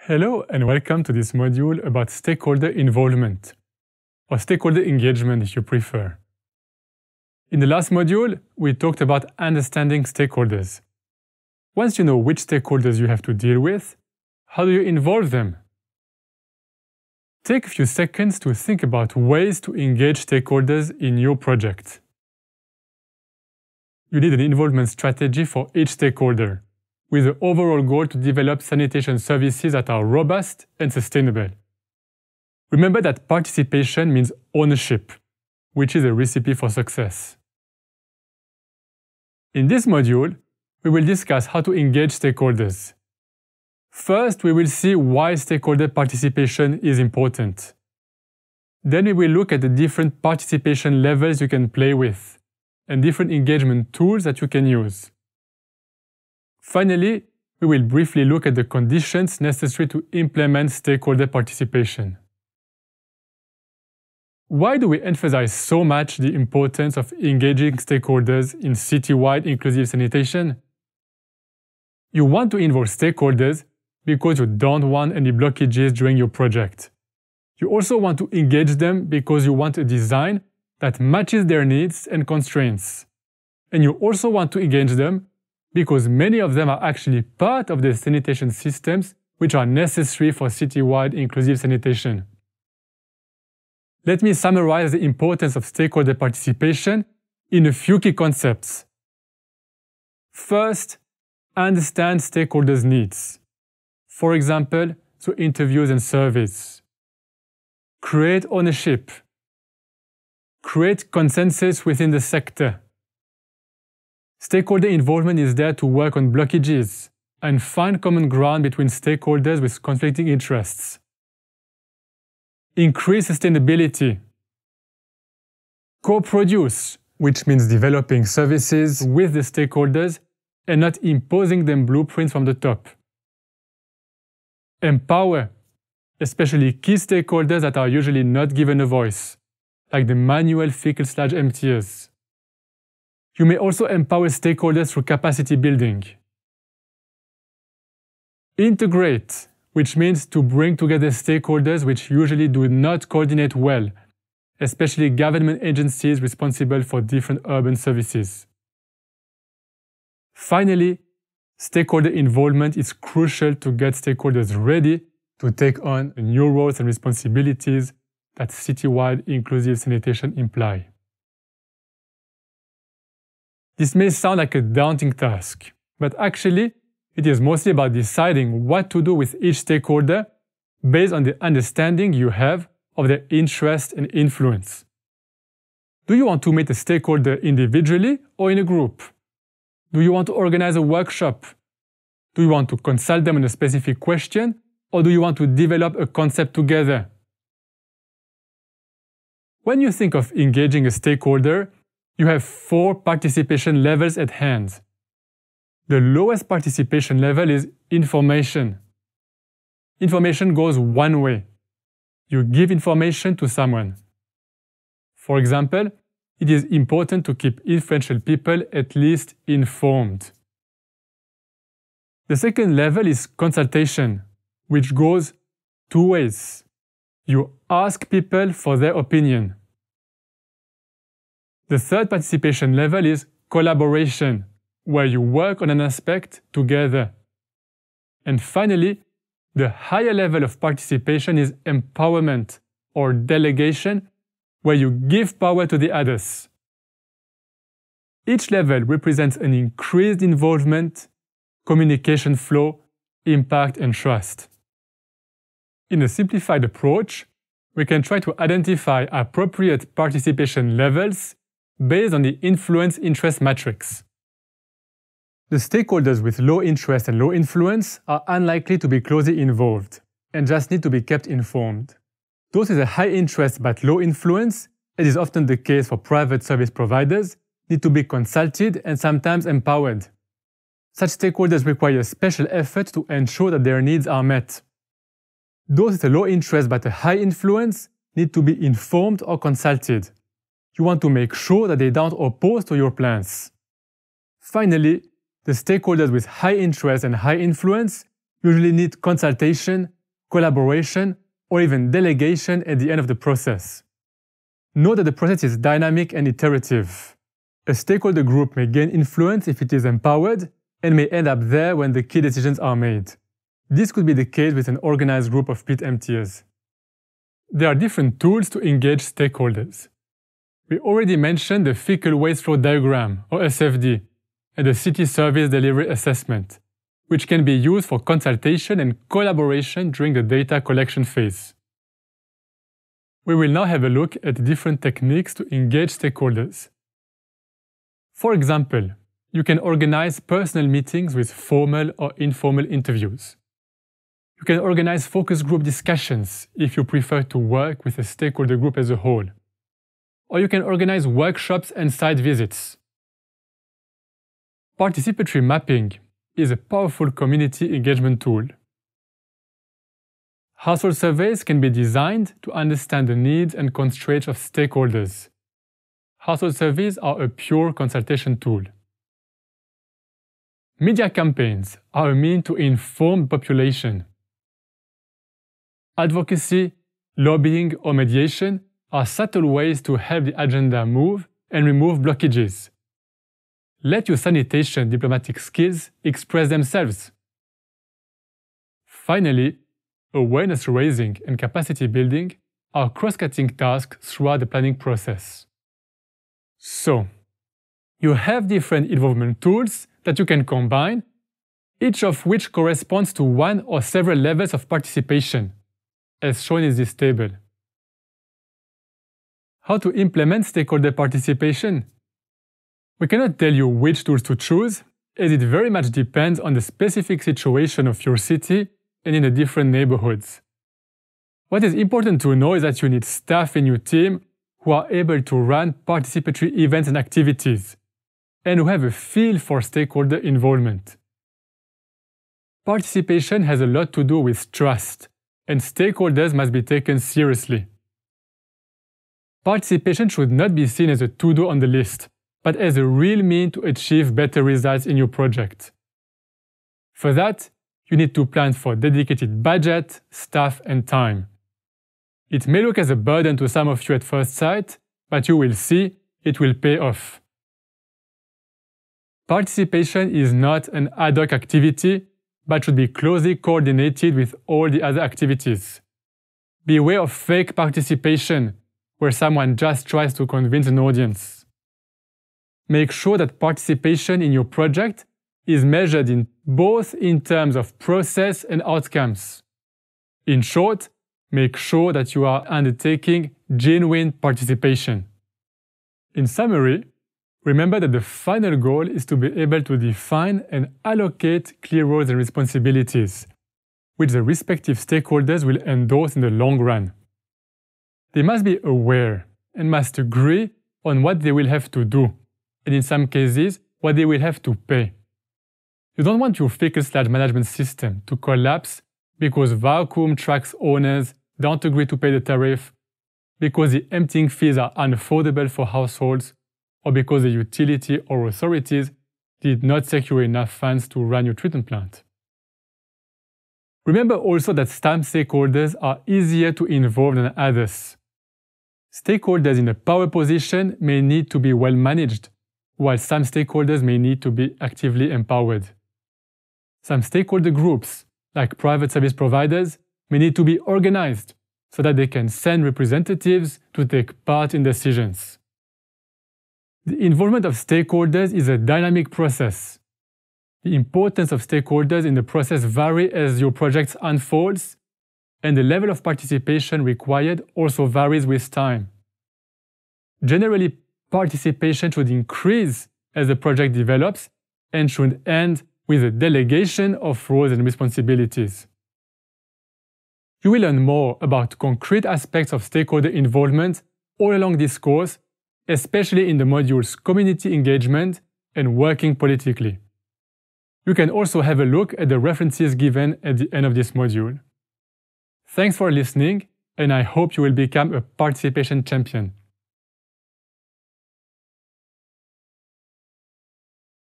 Hello and welcome to this module about stakeholder involvement, or stakeholder engagement if you prefer. In the last module, we talked about understanding stakeholders. Once you know which stakeholders you have to deal with, how do you involve them? Take a few seconds to think about ways to engage stakeholders in your project. You need an involvement strategy for each stakeholder, with the overall goal to develop sanitation services that are robust and sustainable. Remember that participation means ownership, which is a recipe for success. In this module, we will discuss how to engage stakeholders. First, we will see why stakeholder participation is important. Then we will look at the different participation levels you can play with, and different engagement tools that you can use. Finally, we will briefly look at the conditions necessary to implement stakeholder participation. Why do we emphasize so much the importance of engaging stakeholders in citywide inclusive sanitation? You want to involve stakeholders because you don't want any blockages during your project. You also want to engage them because you want a design that matches their needs and constraints. And you also want to engage them because many of them are actually part of the sanitation systems which are necessary for citywide inclusive sanitation. Let me summarize the importance of stakeholder participation in a few key concepts. First, understand stakeholders' needs. For example, through interviews and surveys. Create ownership. Create consensus within the sector. Stakeholder involvement is there to work on blockages and find common ground between stakeholders with conflicting interests. Increase sustainability. Co-produce, which means developing services with the stakeholders and not imposing them blueprints from the top. Empower, especially key stakeholders that are usually not given a voice, like the manual fecal/emptiers. You may also empower stakeholders through capacity building. Integrate, which means to bring together stakeholders which usually do not coordinate well, especially government agencies responsible for different urban services. Finally, stakeholder involvement is crucial to get stakeholders ready to take on the new roles and responsibilities that citywide inclusive sanitation imply. This may sound like a daunting task, but actually, it is mostly about deciding what to do with each stakeholder based on the understanding you have of their interest and influence. Do you want to meet a stakeholder individually or in a group? Do you want to organize a workshop? Do you want to consult them on a specific question, or do you want to develop a concept together? When you think of engaging a stakeholder, you have 4 participation levels at hand. The lowest participation level is information. Information goes one way. You give information to someone. For example, it is important to keep influential people at least informed. The second level is consultation, which goes 2 ways. You ask people for their opinion. The third participation level is collaboration, where you work on an aspect together. And finally, the higher level of participation is empowerment or delegation, where you give power to the others. Each level represents an increased involvement, communication flow, impact, and trust. In a simplified approach, we can try to identify appropriate participation levels based on the influence-interest matrix. The stakeholders with low interest and low influence are unlikely to be closely involved and just need to be kept informed. Those with a high interest but low influence, as is often the case for private service providers, need to be consulted and sometimes empowered. Such stakeholders require special effort to ensure that their needs are met. Those with a low interest but a high influence need to be informed or consulted. You want to make sure that they don't oppose to your plans. Finally, the stakeholders with high interest and high influence usually need consultation collaboration, or even delegation at the end of the process. Note that the process is dynamic and iterative. A stakeholder group may gain influence if it is empowered and may end up there when the key decisions are made. This could be the case with an organized group of split MTs. There are different tools to engage stakeholders. We already mentioned the Fecal Waste Flow Diagram, or SFD, and the City Service Delivery Assessment, which can be used for consultation and collaboration during the data collection phase. We will now have a look at different techniques to engage stakeholders. For example, you can organize personal meetings with formal or informal interviews. You can organize focus group discussions if you prefer to work with a stakeholder group as a whole. Or you can organize workshops and site visits. Participatory mapping is a powerful community engagement tool. Household surveys can be designed to understand the needs and constraints of stakeholders. Household surveys are a pure consultation tool. Media campaigns are a means to inform the population. Advocacy, lobbying, or mediation are subtle ways to help the agenda move and remove blockages. Let your sanitation diplomatic skills express themselves. Finally, awareness raising and capacity building are cross-cutting tasks throughout the planning process. So, you have different involvement tools that you can combine, each of which corresponds to one or several levels of participation, as shown in this table. How to implement stakeholder participation? We cannot tell you which tools to choose, as it very much depends on the specific situation of your city and in the different neighborhoods. What is important to know is that you need staff in your team who are able to run participatory events and activities, and who have a feel for stakeholder involvement. Participation has a lot to do with trust, and stakeholders must be taken seriously. Participation should not be seen as a to-do on the list, but as a real means to achieve better results in your project. For that, you need to plan for dedicated budget, staff, and time. It may look as a burden to some of you at first sight, but you will see it will pay off. Participation is not an ad hoc activity, but should be closely coordinated with all the other activities. Beware of fake participation, where someone just tries to convince an audience. Make sure that participation in your project is measured both in terms of process and outcomes. In short, make sure that you are undertaking genuine participation. In summary, remember that the final goal is to be able to define and allocate clear roles and responsibilities, which the respective stakeholders will endorse in the long run. They must be aware and must agree on what they will have to do, and in some cases, what they will have to pay. You don't want your fecal/management system to collapse because vacuum trucks owners don't agree to pay the tariff, because the emptying fees are unaffordable for households, or because the utility or authorities did not secure enough funds to run your treatment plant. Remember also that some stakeholders are easier to involve than others. Stakeholders in a power position may need to be well managed, while some stakeholders may need to be actively empowered. Some stakeholder groups, like private service providers, may need to be organized so that they can send representatives to take part in decisions. The involvement of stakeholders is a dynamic process. The importance of stakeholders in the process varies as your project unfolds, and the level of participation required also varies with time. Generally, participation should increase as the project develops and should end with a delegation of roles and responsibilities. You will learn more about concrete aspects of stakeholder involvement all along this course, especially in the modules Community Engagement and Working Politically. You can also have a look at the references given at the end of this module. Thanks for listening, and I hope you will become a participation champion.